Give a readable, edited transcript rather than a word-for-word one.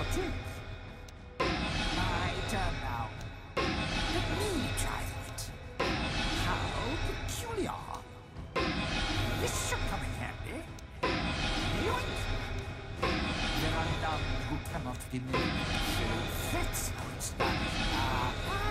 'Tis. My turn now. Let me try that. How peculiar. This should come in handy. Yoink! There are none who cannot be moved. So that's how it's done. Aha!